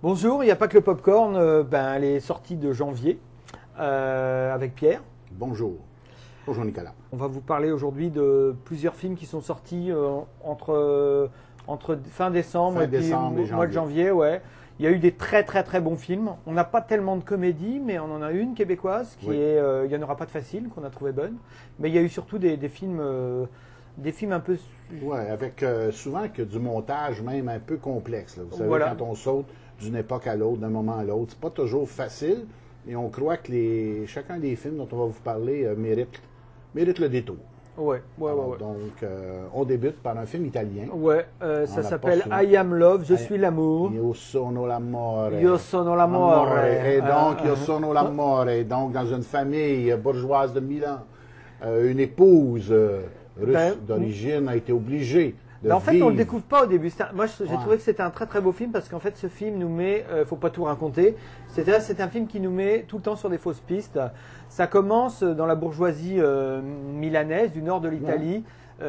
Bonjour, il n'y a pas que le popcorn, elle est sortie de janvier avec Pierre. Bonjour. Bonjour Nicolas. On va vous parler aujourd'hui de plusieurs films qui sont sortis entre fin décembre et puis mois de janvier. Ouais. Il y a eu des très bons films. On n'a pas tellement de comédie, mais on en a une québécoise qui est Il n'y en aura pas de facile, qu'on a trouvé bonne. Mais il y a eu surtout des films un peu... Ouais, avec souvent que du montage même un peu complexe. Là. Vous savez, quand on saute d'une époque à l'autre, d'un moment à l'autre, c'est pas toujours facile. Et on croit que chacun des films dont on va vous parler mérite le détour. Ouais. Donc, on débute par un film italien. Ouais, ça s'appelle I Am Love, Je suis l'amour. Io sono l'amore. Io sono l'amore. Et donc, Io sono l'amore. Donc, dans une famille bourgeoise de Milan, une épouse russe d'origine a été obligée de en fait, vivre. on ne le découvre pas au début. Moi, j'ai trouvé que c'était un très beau film parce qu'en fait, ce film nous met, faut pas tout raconter, c'est un film qui nous met tout le temps sur des fausses pistes. Ça commence dans la bourgeoisie milanaise du nord de l'Italie.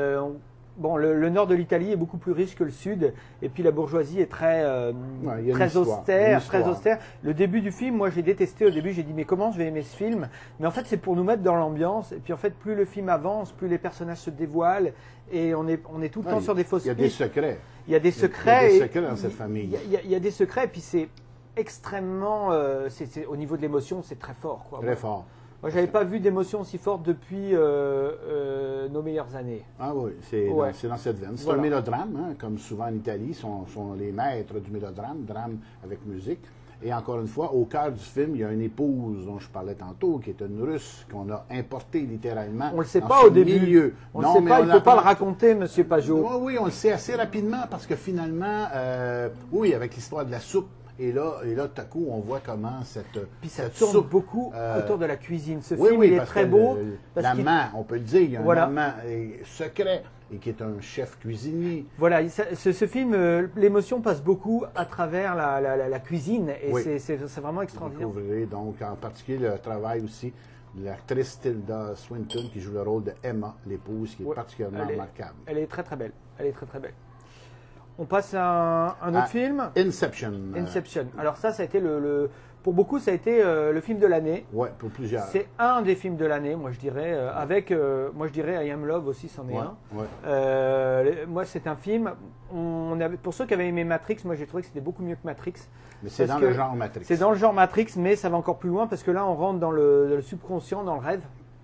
Le nord de l'Italie est beaucoup plus riche que le sud, et puis la bourgeoisie est très austère. Le début du film, moi j'ai détesté au début, j'ai dit mais comment je vais aimer ce film? Mais en fait c'est pour nous mettre dans l'ambiance, et puis en fait plus le film avance, plus les personnages se dévoilent, et on est tout le temps sur des fausses pistes. Il y a des secrets. Il y a des secrets. Il y a des secrets dans cette famille. Il y a des secrets, et puis c'est extrêmement, au niveau de l'émotion, c'est très fort. Quoi. Très fort. Moi, j'avais pas vu d'émotion aussi forte depuis nos meilleures années. Ah oui, c'est dans cette veine. C'est un mélodrame, hein, comme souvent en Italie, sont les maîtres du mélodrame, drame avec musique. Et encore une fois, au cœur du film, il y a une épouse dont je parlais tantôt, qui est une Russe qu'on a importée littéralement. On ne le sait pas au début. Milieu. On ne sait pas, il ne faut pas le raconter, M. Pajot. Oui, on le sait assez rapidement parce que finalement, avec l'histoire de la soupe. Et là, tout à coup, on voit comment Puis ça cette tourne soupe, beaucoup autour de la cuisine. Ce film, il est très beau. L'amant, on peut le dire, il y a un amant secret et qui est un chef cuisinier. Voilà, ce film, l'émotion passe beaucoup à travers la cuisine et c'est vraiment extraordinaire. Vous découvrez donc en particulier le travail aussi de l'actrice Tilda Swinton qui joue le rôle de Emma, l'épouse, qui est particulièrement remarquable. Elle est très belle. Elle est très belle. On passe à un autre film. Inception. Alors ça a été pour beaucoup, ça a été le film de l'année. Ouais, pour plusieurs. C'est un des films de l'année, moi je dirais. Moi je dirais I Am Love aussi, c'en est un. Ouais. Moi c'est un film. Pour ceux qui avaient aimé Matrix, moi j'ai trouvé que c'était beaucoup mieux que Matrix. Mais c'est dans le genre Matrix. C'est dans le genre Matrix, mais ça va encore plus loin parce que là on rentre dans le subconscient, dans le rêve.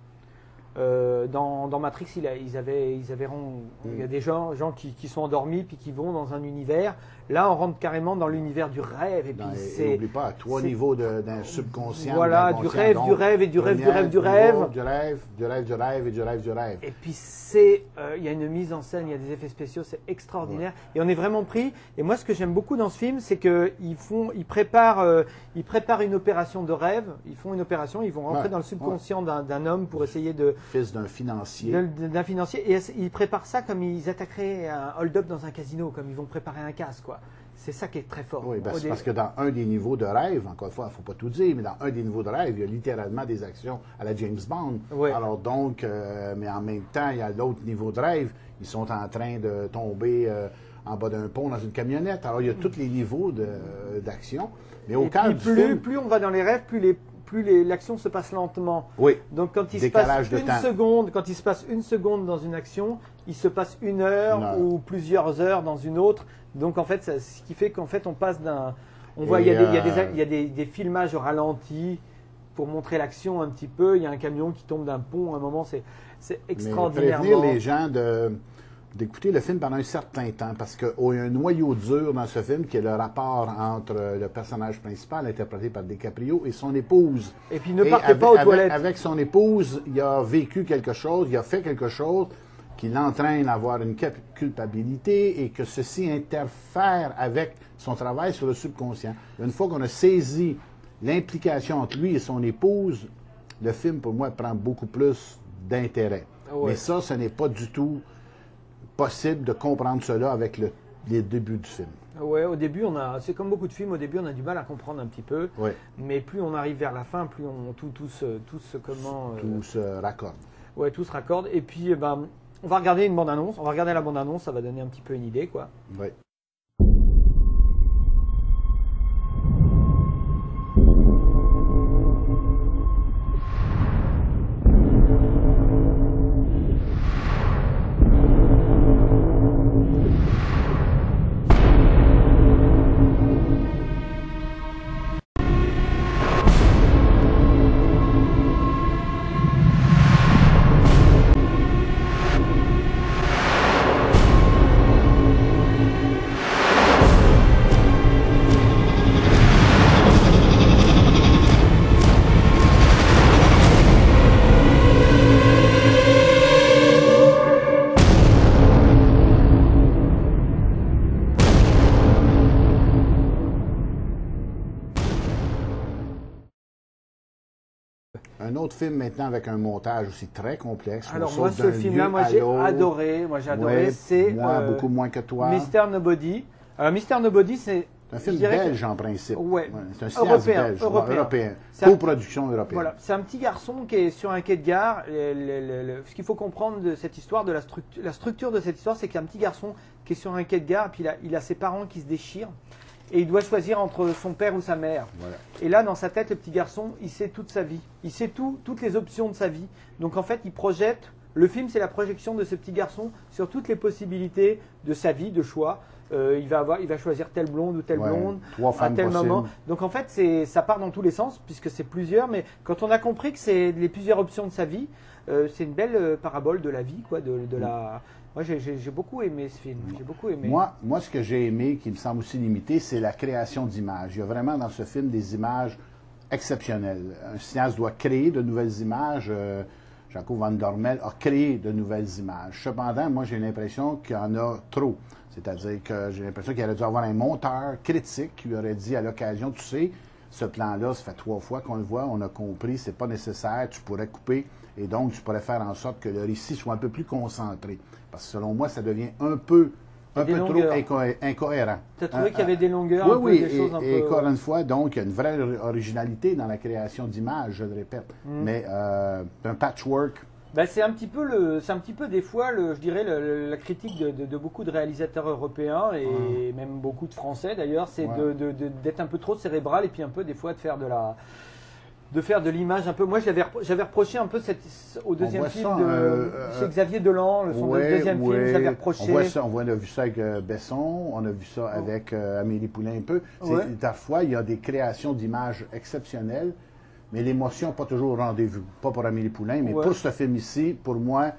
Dans Matrix, il y a des gens qui sont endormis puis qui vont dans un univers. Là, on rentre carrément dans l'univers du rêve. Et puis n'oublie pas, à 3 niveaux d'un subconscient. Voilà, du rêve, du rêve et du rêve, du rêve, du rêve. Du rêve et du rêve, du rêve. Et puis il y a une mise en scène, il y a des effets spéciaux, c'est extraordinaire. Ouais. Et on est vraiment pris. Et moi, ce que j'aime beaucoup dans ce film, c'est qu'ils préparent une opération de rêve. Ils font une opération, ils vont rentrer dans le subconscient d'un homme pour essayer de... Fils d'un financier. D'un financier. Et ils préparent ça comme ils attaqueraient un hold-up dans un casino, comme ils vont préparer un casse, quoi. C'est ça qui est très fort. Oui, c'est parce que dans un des niveaux de rêve, encore une fois, il ne faut pas tout dire, mais dans un des niveaux de rêve, il y a littéralement des actions à la James Bond. Oui. Alors donc, mais en même temps, il y a l'autre niveau de rêve. Ils sont en train de tomber en bas d'un pont dans une camionnette. Alors, il y a tous les niveaux d'action. Mais au cœur du film... Plus on va dans les rêves, plus l'action se passe lentement. Oui. Donc quand il se passe une seconde dans une action, il se passe une heure ou plusieurs heures dans une autre. Donc en fait, ce qui fait qu'en fait on passe il y a des filmages ralentis pour montrer l'action un petit peu. Il y a un camion qui tombe d'un pont à un moment, c'est extraordinairement. Mais prévenir les gens d'écouter le film pendant un certain temps, parce qu'il y a un noyau dur dans ce film qui est le rapport entre le personnage principal, interprété par DiCaprio, et son épouse. Et puis ne partez pas aux toilettes. Avec son épouse, il a vécu quelque chose, il a fait quelque chose qui l'entraîne à avoir une culpabilité et que ceci interfère avec son travail sur le subconscient. Une fois qu'on a saisi l'implication entre lui et son épouse, le film, pour moi, prend beaucoup plus d'intérêt. Mais ça, ce n'est pas du tout possible de comprendre cela avec les débuts du film. Ouais, au début, c'est comme beaucoup de films, au début, on a du mal à comprendre un petit peu. Ouais. Mais plus on arrive vers la fin, plus tout se raccorde. Ouais, tout se raccorde. Et puis, on va regarder une bande-annonce. On va regarder la bande-annonce, ça va donner un petit peu une idée, quoi. Ouais. Un autre film maintenant avec un montage aussi très complexe. Alors moi, ce film-là, moi j'ai adoré. Moi j'ai adoré. Ouais, c'est moi beaucoup moins que toi. Mr. Nobody. Alors Mr. Nobody, c'est un film belge en principe. Ouais. C'est un cinéaste belge, coproduction européenne. Voilà, c'est un petit garçon qui est sur un quai de gare. Ce qu'il faut comprendre de cette histoire, de la structure de cette histoire, c'est qu'il y a un petit garçon qui est sur un quai de gare, et puis il a ses parents qui se déchirent. Et il doit choisir entre son père ou sa mère. Voilà. Et là, dans sa tête, le petit garçon, il sait toute sa vie. Il sait toutes les options de sa vie. Donc en fait, il projette. Le film, c'est la projection de ce petit garçon sur toutes les possibilités de sa vie, de choix. Il va choisir telle blonde ou telle blonde à tel moment. Donc en fait, ça part dans tous les sens puisque c'est plusieurs. Mais quand on a compris que c'est les plusieurs options de sa vie, c'est une belle parabole de la vie, quoi, Moi, j'ai beaucoup aimé ce film. J'ai beaucoup aimé. Moi, ce que j'ai aimé, qui me semble aussi limité, c'est la création d'images. Il y a vraiment dans ce film des images exceptionnelles. Un cinéaste doit créer de nouvelles images. Jaco Van Dormel a créé de nouvelles images. Cependant, moi, j'ai l'impression qu'il y en a trop. C'est-à-dire que j'ai l'impression qu'il aurait dû avoir un monteur critique qui lui aurait dit à l'occasion, tu sais, ce plan-là, ça fait 3 fois qu'on le voit, on a compris, c'est pas nécessaire, tu pourrais couper, et donc tu pourrais faire en sorte que le récit soit un peu plus concentré. Parce que selon moi, ça devient un peu trop incohérent. Tu as trouvé qu'il y avait des longueurs, et encore une fois, donc, il y a une vraie originalité dans la création d'images, je le répète. Mais un patchwork. Ben, c'est un petit peu des fois, je dirais, la critique de beaucoup de réalisateurs européens et même beaucoup de Français d'ailleurs, c'est d'être un peu trop cérébral et puis un peu des fois de faire de l'image un peu. Moi, j'avais reproché un peu au deuxième film chez Xavier Dolan, son deuxième film, j'avais reproché. On a vu ça avec Besson, on a vu ça avec Amélie Poulain un peu. Parfois, il y a des créations d'images exceptionnelles, mais l'émotion n'est pas toujours au rendez-vous. Pas pour Amélie Poulain, mais pour ce film ici, pour moi,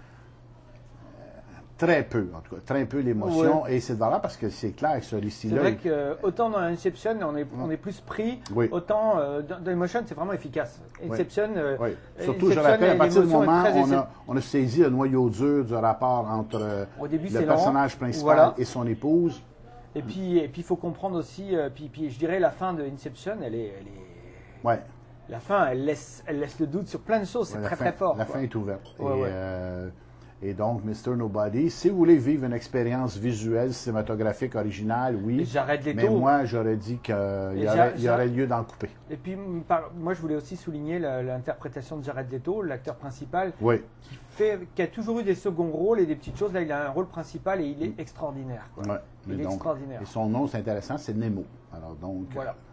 très peu, en tout cas, très peu l'émotion. Et c'est de valeur parce que c'est clair que ce récit-là. C'est vrai qu'autant dans Inception, on est plus pris, autant dans Emotion, c'est vraiment efficace. Inception, surtout, je rappelle, à partir du moment où on a saisi le noyau dur du rapport entre le personnage principal et son épouse. Et puis, il faut comprendre aussi, puis je dirais, la fin de Inception, elle est la fin, elle laisse le doute sur plein de choses, c'est très très fort. La fin est ouverte. Et donc, Mr. Nobody, si vous voulez vivre une expérience visuelle, cinématographique, originale, oui. Mais moi, j'aurais dit qu'il y aurait lieu d'en couper. Et puis, moi, je voulais aussi souligner l'interprétation de Jared Leto, l'acteur principal, qui a toujours eu des seconds rôles et des petites choses. Là, il a un rôle principal et il est extraordinaire. Il est extraordinaire. Et son nom, c'est intéressant, c'est Nemo. Alors donc. Voilà.